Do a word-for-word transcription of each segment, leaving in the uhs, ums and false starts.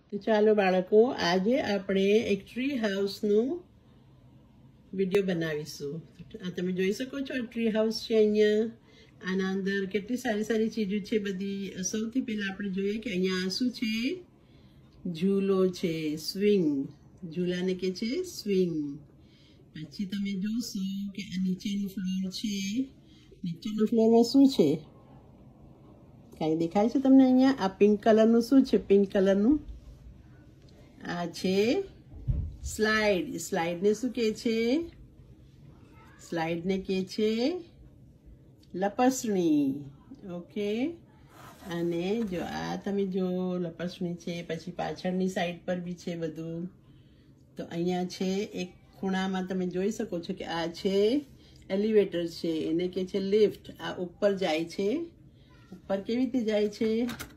તો ચાલો બાળકો, આજે આપણે એક ટ્રી હાઉસનું વિડીયો બનાવીશું. આ તમે જોઈ શકો છો, આ ટ્રી હાઉસ છે. અહીંયા આના અંદર કેટલી સારી સારી ચીજો છે બધી. સૌથી પહેલા આપણે જોઈએ કે અહીંયા શું છે? ઝૂલો છે, સ્વિંગ. ઝૂલાને કે છે સ્વિંગ. પછી તમે જોશો કે આ નીચેનું ફ્લોર છે. નીચેનું ફ્લોરમાં શું છે? કાંઈ દેખાય છે તમને? અહીંયા આ પિંક કલરનું શું છે? પિંક કલરનું આ છે સ્લાઇડ. સ્લાઇડને શું કહે છે? સ્લાઇડને કહે છે લપસણી. ઓકે. અને જો આ તમે જો લપસણી છે, પછી પાછળની સાઈડ પર બી છે બધું. તો અહીંયા છે એક ખૂણામાં તમે જોઈ શકો છો કે આ છે એલિવેટર છે, એને કહે છે લિફ્ટ. આ ઉપર જાય છે. ઉપર કેવી રીતે જાય છે?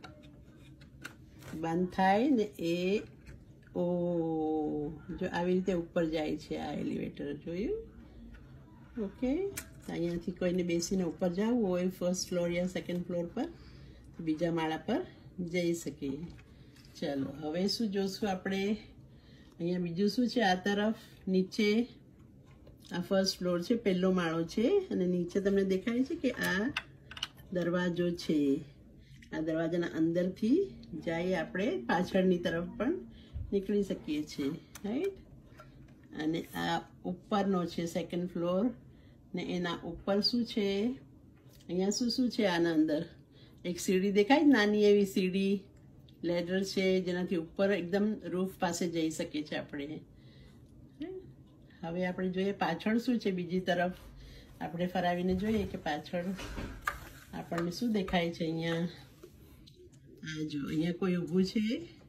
બંધ થાય ને એ ઓ જો આવી રીતે ઉપર જાય છે આ એલિવેટર. જોયું? ઓકે. અહીંયાથી કોઈને બેસીને ઉપર જવું હોય ફર્સ્ટ ફ્લોર યા સેકન્ડ ફ્લોર પર, બીજા માળા પર જઈ શકીએ. ચલો હવે શું જોશું આપણે? અહીંયા બીજું શું છે? આ તરફ નીચે આ ફર્સ્ટ ફ્લોર છે, પહેલો માળો છે, અને નીચે તમને દેખાય છે કે આ દરવાજો છે. આ દરવાજાના અંદરથી જઈ આપણે પાછળની તરફ પણ નીકળી શકીએ છીએ, રાઈટ? અને આ ઉપરનો છે સેકન્ડ ફ્લોર, ને એના ઉપર શું છે? અહીંયા શું શું છે? આના અંદર એક સીડી દેખાય, નાની એવી સીડી, લેડર છે, જેનાથી ઉપર એકદમ રૂફ પાસે જઈ શકીએ છીએ આપણે. હવે આપણે જોઈએ પાછળ શું છે. બીજી તરફ આપણે ફરાવીને જોઈએ કે પાછળ આપણને શું દેખાય છે. અહીંયા આ જો, અહીંયા કોઈ ઊભું છે.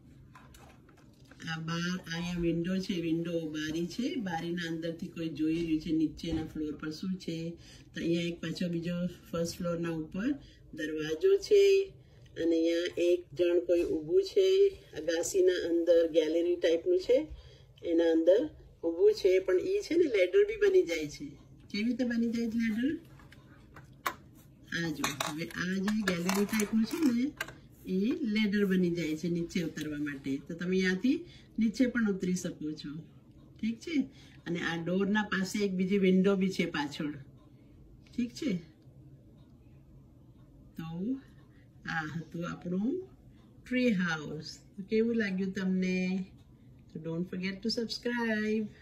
આ બાર અહીંયા વિન્ડો છે, વિન્ડો બારી છે. બારીના અંદરથી કોઈ જોઈ રહ્યું છે નીચેના ફ્લોર પર શું છે. તો અહીંયા એક પાછો બીજો ફર્સ્ટ ફ્લોરના ઉપર દરવાજો છે, અને અહીંયા એક જણ કોઈ ઊભું છે. અગાસીના અંદર ગેલેરી ટાઈપનું છે, એના અંદર ઊભું છે. પણ એ છે ને લેડર બી બની જાય છે. કેવી રીતે બની જાય છે લેડર? આ જો, હવે આ જે ગેલેરી ટાઈપનું છે ને એ લેડર બની જાય છે નીચે ઉતરવા માટે. તો તમે અહીંયાથી નીચે પણ ઉતરી શકો છો, ઠીક છે? અને આ ડોરના પાસે એક બીજી વિન્ડો બી છે પાછળ, ઠીક છે? તો આ હતું આપણું ટ્રી હાઉસ. કેવું લાગ્યું તમને? Don't forget to subscribe.